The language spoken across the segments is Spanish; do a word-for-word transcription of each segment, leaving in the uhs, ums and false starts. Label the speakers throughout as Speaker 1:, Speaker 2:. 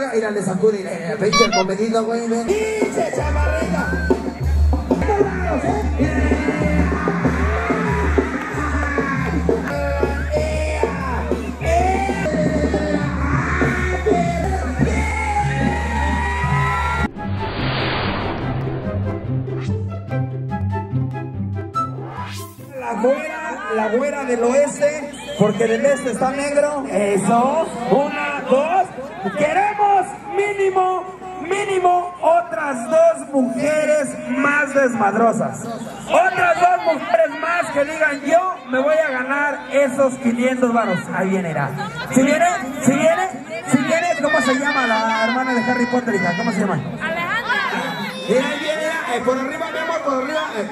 Speaker 1: mira, mira, le sacude, mira, pinche el comedido, güey, ven. ¡Pinche chamarrita! La güera, la güera del oeste, porque del este está negro. Eso, una, dos. Queremos mínimo, mínimo otras dos mujeres más desmadrosas. Otras dos mujeres más que digan, yo me voy a ganar esos quinientos varos. Ahí viene, irá. Si viene, si viene, si viene, ¿cómo se llama la hermana de Harry Potter, hija? ¿Cómo se llama?
Speaker 2: Alejandra.
Speaker 1: Mira, ahí viene, eh, por arriba, mi amor, por arriba. Eh.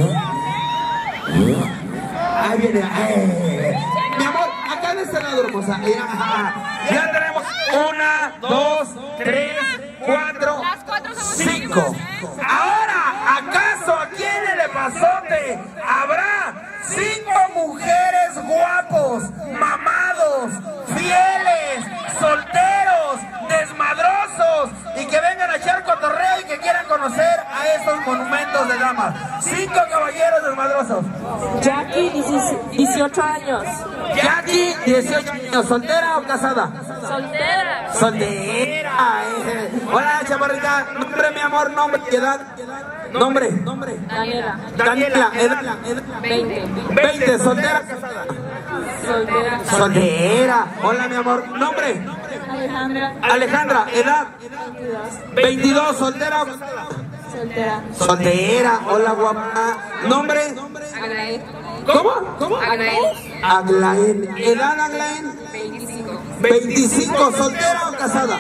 Speaker 1: Ahí viene, eh. Mi amor, acá en este lado, hermosa. Ya, ya tenemos una, dos, tres, cuatro, cinco. Ahora, ¿acaso aquí en el epazote habrá cinco mujeres guapos, mamados, fieles, solteros, desmadrosos y que vengan a echar cotorreo y que quieran conocer a estos monumentos de damas? Cinco caballeros desmadrosos.
Speaker 2: Jackie, dieciocho años.
Speaker 1: Jackie, dieciocho años, ¿soltera o casada?
Speaker 2: Soltera.
Speaker 1: Soltera. Eh. Hola, chaparrita. Nombre, mi amor, nombre y edad. Nombre.
Speaker 2: Daniela.
Speaker 1: Daniela, edad.
Speaker 2: veinte.
Speaker 1: veinte, soltera, casada.
Speaker 2: Soltera.
Speaker 1: Soltera. Hola, mi amor. Nombre.
Speaker 2: Alejandra.
Speaker 1: Alejandra, edad. veintidós, soltera o casada.
Speaker 2: Soltera.
Speaker 1: Soltera. Hola, guapa. Nombre.
Speaker 2: Aglaé.
Speaker 1: ¿Cómo? ¿Cómo?
Speaker 2: Aglaé.
Speaker 1: Aglaén. ¿Edad, Aglaén?
Speaker 2: veinticinco.
Speaker 1: veinticinco, ¿soltera o casada?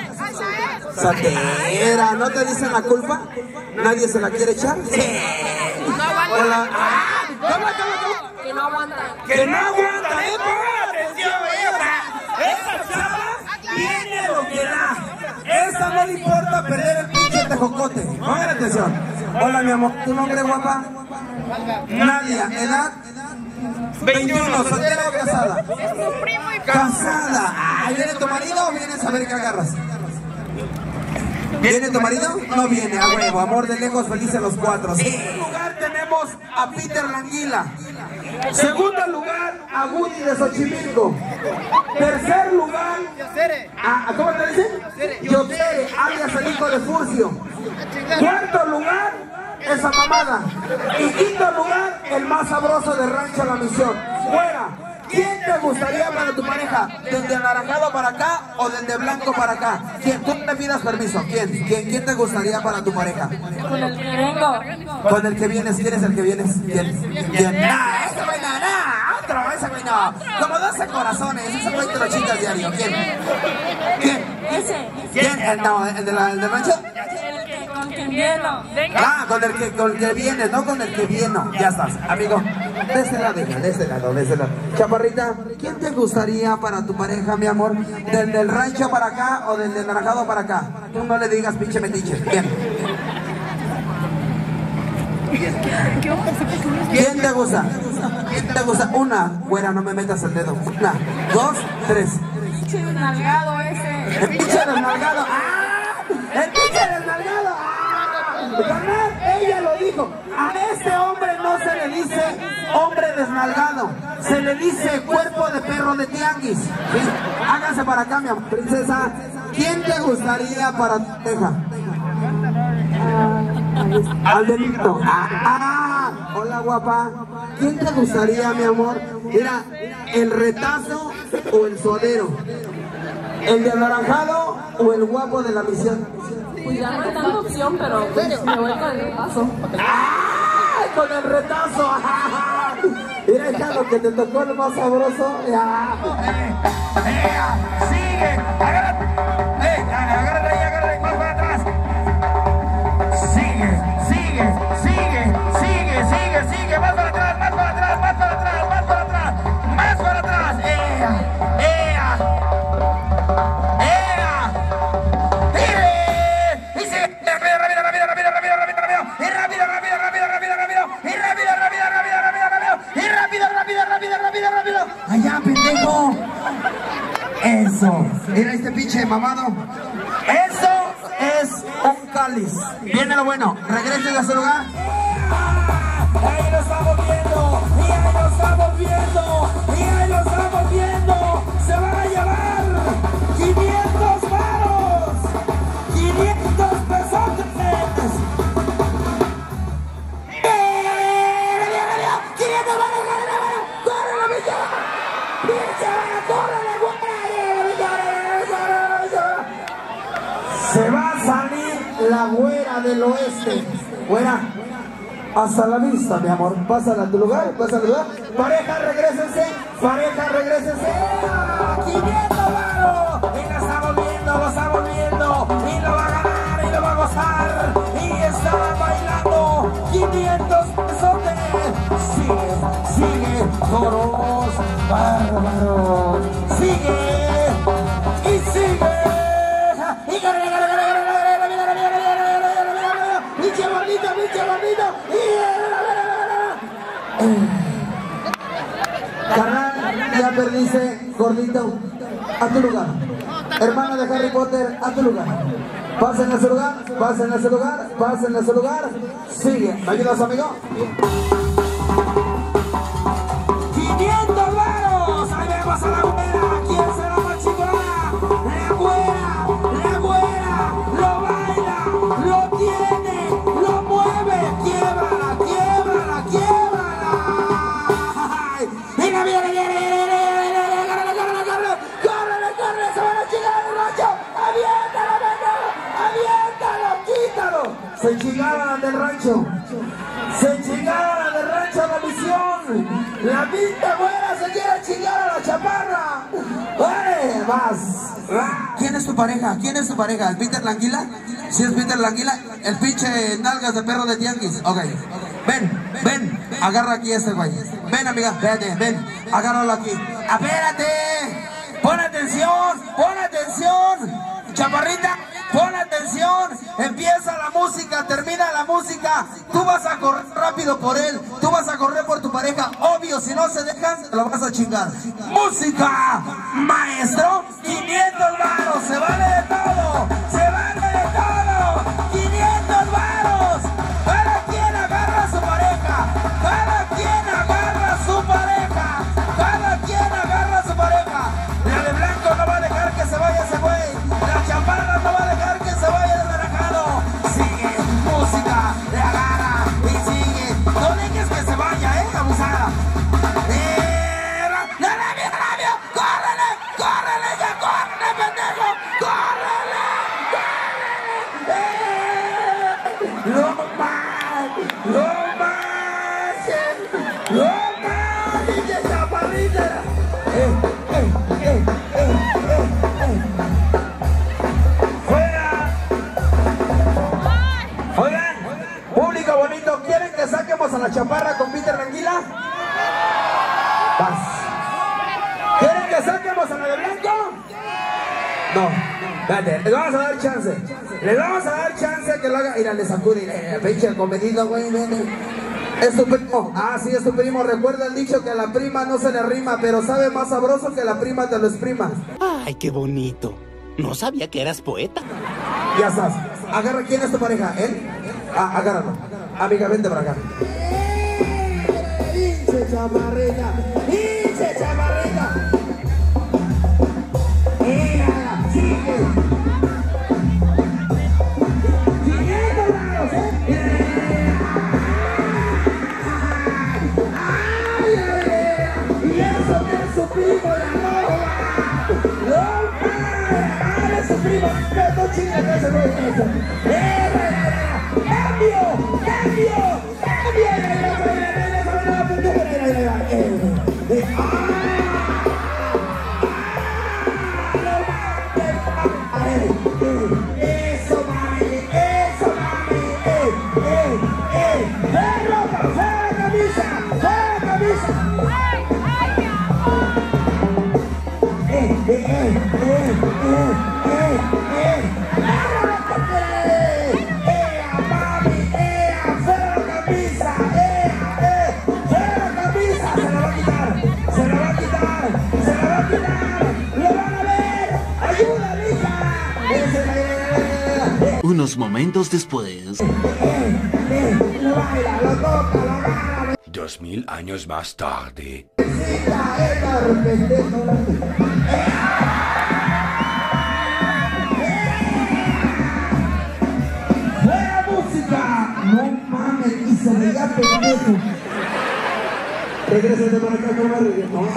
Speaker 1: Soltera. ¿No te dicen la culpa? ¿Nadie se la quiere echar? Sí.
Speaker 2: No aguanta.
Speaker 1: Hola. Ah, ¿Cómo, cómo, cómo?
Speaker 2: Que no aguanta.
Speaker 1: Que no aguanta, ¿eh? Pongan atención, esa. Esa chava tiene lo que da. Esa no le importa perder el pinche tejocote. Pongan atención. Hola, mi amor. ¿Tu nombre, guapa? Nadia. ¿Edad? veintiuno, ¿soltera o casada?
Speaker 2: Es tu primo y
Speaker 1: Casada. Ah, ¿viene tu marido o vienes a ver qué agarras? ¿Viene tu marido? No viene, a huevo. Amor de lejos, felices los cuatro. En primer lugar tenemos a Peter Languila. Segundo lugar, a Woody de Xochimilco. Tercer lugar, a, ¿cómo te dicen? Yotere, alias el hijo de Furcio. Cuarto lugar, esa mamada. Y quinto lugar, el más sabroso de Rancho La Misión. Fuera. ¿Quién te gustaría para tu pareja? ¿Desde anaranjado para acá o desde blanco para acá? ¿Quién? Tú te pidas permiso. ¿Quién? ¿Quién? ¿Quién te gustaría para tu pareja?
Speaker 2: con el que vengo.
Speaker 1: Con el que vienes. ¿Quién es el que vienes? ¿Quién? ¿Quién? ¡Nah! ¡Ese güey no! ¡Nah! ¡Otro! ¡Ese güey no! Como doce corazones. Ese güey te lo chingas diario. ¿Quién? ¿Quién?
Speaker 2: Ese.
Speaker 1: ¿Quién? ¿El, no, el, de la, el del rancho?
Speaker 2: El que con quien vieno.
Speaker 1: Ah, con el que, con el que vienes, no con el que viene. Ya estás, amigo. De ese lado, hija, de ese lado, de ese lado. Chaparrita, ¿quién te gustaría para tu pareja, mi amor? ¿Del del rancho para acá o del del naranjado para acá? Tú no le digas pinche metiche. ¿Quién? ¿Quién te gusta? ¿Quién te gusta? Una, güera, no me metas el dedo. Una, dos, tres.
Speaker 2: El pinche desnalgado ese.
Speaker 1: El pinche desnalgado. ¡Ah! El pinche desnalgado. ¡Ah! Carnal, ella lo dijo. A este hombre no se le dice hombre desnalgado. Se le dice cuerpo de perro de tianguis. ¿Sí? Háganse para acá, mi amor. Princesa, ¿quién te gustaría para tu pareja? Al delito. Ah, ah, hola, guapa. ¿Quién te gustaría, mi amor? Mira, el retazo o el suadero. ¿El de anaranjado o el guapo de La Misión?
Speaker 2: Pues ya no hay tanta opción, pero pues me voy con el repaso.
Speaker 1: ¡Ah! Con el retazo. Mira, hija, lo que te tocó lo más sabroso. Ya. Sigue. Agárrate. Eh, agárrate ahí, agárrate más para atrás. Sigue, sigue, sigue, sigue, sigue, sigue. Más para atrás, más para atrás, más para atrás, más para atrás, más para atrás. ¡Ea! ¡Ea! ¡Ea! ¡Tire! ¡Y sigue! ¡Rápido, rápido, rápido, rápido, rápido, rápido, rápido! ¡Y rápido, rápido, rápido, rápido, rápido! ¡Y rápido, rápido, rápido, rápido, rápido! ¡Y rápido, rápido, rápido, rápido, rápido! ¡Allá, pendejo! ¡Eso! Mira este pinche mamado. Valdis. Viene lo bueno. Regresen a su lugar.
Speaker 3: Ahí lo estamos viendo. Y ahí lo estamos viendo. Y ahí lo estamos viendo. Se van a llevar quinientos varos. quinientos pesotes. quinientos varos. ¡Corre la bicha! ¡Bicha! ¡Corre la güera! Se va a salir la güera del oeste. Güera. Hasta la vista, mi amor. Pásala a tu lugar, pásala a tu lugar. Pareja, regrésense. Pareja, regrésense. quinientos varos. Y la estamos viendo, lo estamos viendo. Y lo va a ganar y lo va a gozar. Y está bailando. quinientos pesotes. Sigue, sigue. Toros. Bárbaro. Sigue. Y sigue. Y corre, corre, corre, corre. ¡Pinche gordito, pinche gordito!
Speaker 1: Carnal, ya perdiste, gordito. A tu lugar. Hermano de Harry Potter, a tu lugar. Pasen a su lugar, pasen a su lugar, pasen a su lugar. Sigue. ¿Me ayudas, amigo?
Speaker 3: ¡quinientos varos! Ahí vemos a la güera. ¿Quién será más chingona? La güera, la güera. Lo baila, lo tiene, lo mueve. Quiebrala, quiebrala, quiebrala. Mira, mira, mira, mira, mira, mira, córrele, córrele, córrele. Córrele, córrele, se van a chingar el rancho. Aviéntalo, aviéntalo, aviéntalo, quítalo.
Speaker 1: Se chingaron del rancho.
Speaker 3: Se chingaron a del rancho la misión. La pinta güera se quiere chingar a la chaparra. ¡Vale! Vas.
Speaker 1: ¿Quién es tu pareja? ¿Quién es tu pareja? ¿El Peter Languila? Si es Peter Languila, el pinche nalgas de perro de tianguis. Ok. Ven, ven. Agarra aquí a este güey. Ven, amiga. Véate, ven. Agárralo aquí.
Speaker 3: Espérate. Pon atención. Pon atención. Chaparrita, pon atención. Empieza la música, termina la música. Tú vas a correr rápido por él. Tú vas a correr por tu pareja. Obvio, si no se dejan, te lo vas a chingar. Música, maestro. quinientos varos. Se vale de todo. Se vale de todo. quinientos varos. Cada quien agarra a su pareja. Cada quien agarra a su pareja. Cada quien agarra a su pareja. La de blanco no va a dejar que se vaya ese güey. La chaparra no va a dejar que se vaya desnaranjado. Sigue, música, le agarra y sigue. No dejes que se vaya, eh, abusada. Eh, ¡no la vio, no la vio! ¡Córrele, córrele, ya córrele, pendejo! ¡Córrele, córrele! ¡Eh! ¡No más! ¡No más! ¡No más! ¡Dice chaparrita! ¡Eh, eh, eh, eh, eh, eh!
Speaker 1: Oigan, público bonito, ¿quieren que saquemos a la chaparra con Peter Languila? Vas. ¿Quieren que saquemos a la de blanco? No, espérate, les vamos a dar chance. Les vamos a dar chance que lo haga. Mira, le sacude, eh, pinche comedido, güey, ven. Es tu primo. Ah, sí, es tu primo. Recuerda el dicho que a la prima no se le rima, pero sabe más sabroso que la prima te lo exprima.
Speaker 4: Ay, qué bonito. No sabía que eras poeta.
Speaker 1: Ya estás. Agarra, ¿quién es tu pareja? ¿Él? Ah, agárralo. Amiga, vente para acá.
Speaker 3: ¡Pinche chamarrita! ¡Pinche chamarrita! ¡Mira! ¡Sigue! ¡quinientos varos! ¡Ay, ay, ay! ¡Y eso que es su primo, la roba! ¡No, ¡ah, es su primo! ¡Que no chingas que se lo hizo! ¡Eh, cambio! ¡Cambio! Eso, mami, eso, mami, eh, eh, eh, ¡eh, ropa! ¡Fuera la camisa! ¡Fuera la camisa! ¡Eh, eh, eh, eh, eh, eh, eh! ¡Agárrate! ¡Eh, mami, eh, fuera la camisa! ¡Eh, eh, fuera la camisa! ¡Se la va a quitar! ¡Se la va a quitar! ¡Se la va a quitar! ¡Lo van a ver! ¡Ayuda, mija!
Speaker 4: Un
Speaker 5: Unos momentos después.
Speaker 6: Dos mil años más tarde.
Speaker 1: ¡Fuera música! No mames, y se veía pendejo. Regrésate para acá, no me no.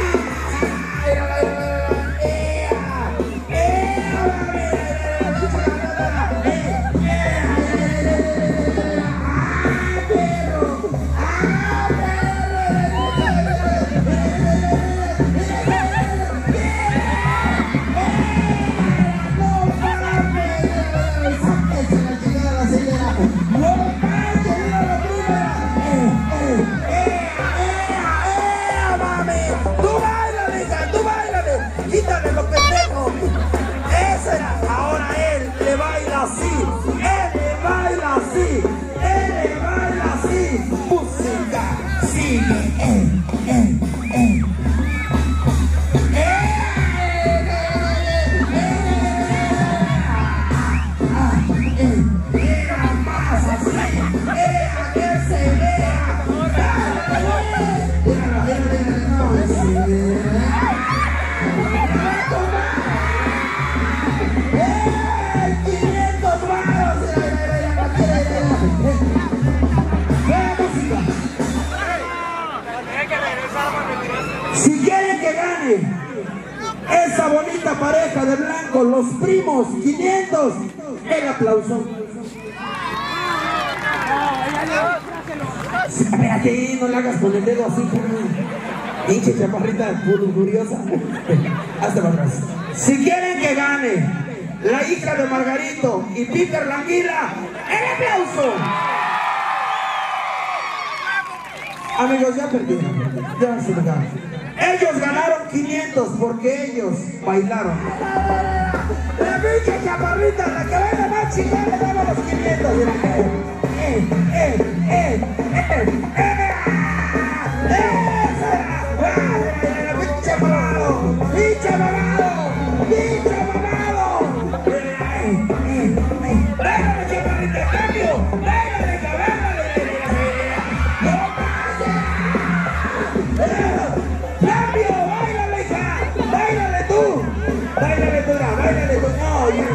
Speaker 1: Si quieren que gane esa bonita pareja de blanco, los primos, quinientos, el aplauso. Espérate, no le hagas con el dedo así, pinche chaparrita curiosa. Hasta para atrás. Si quieren que gane la hija de Margarito y Peter Languila, el aplauso. Amigos, ya perdieron, ya se ganaron. Ellos ganaron quinientos porque ellos bailaron. La pinche chaparrita, la que baila más chingada, le daba los quinientos. Eh, eh, eh, eh, eh, eh. ¡Esa! ¡La pinche mamado! ¡Pinche mamado! ¡Pinche mamado! ¡Eh, eh, eh! ¡Báilale, chaparrita, cambio! ¡Báilale, cabrón! ¡Báilale tú, báilale tú! ¡No, ya,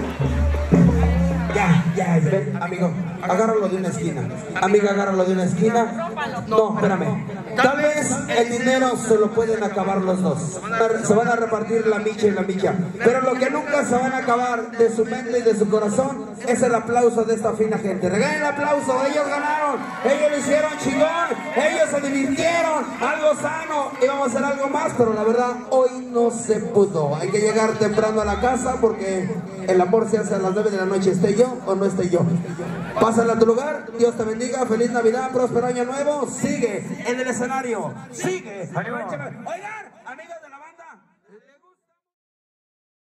Speaker 1: ya! Ya, ya, ven, amigo, agárralo de una esquina. Amiga, agárralo de una esquina. No, espérame. Tal vez el dinero se lo pueden acabar los dos. Se van a repartir la micha y la micha. Pero lo que nunca se van a acabar de su mente y de su corazón es el aplauso de esta fina gente. Regalen el aplauso, ellos ganaron, ellos lo hicieron chingón, ellos se divirtieron, algo sano, íbamos a hacer algo más, pero la verdad hoy no se pudo. Hay que llegar temprano a la casa porque el amor se hace a las nueve de la noche, esté yo o no esté yo. Pásale a tu lugar, Dios te bendiga, feliz Navidad, próspero año nuevo, sigue en el escenario, sigue. Oigan, amigos.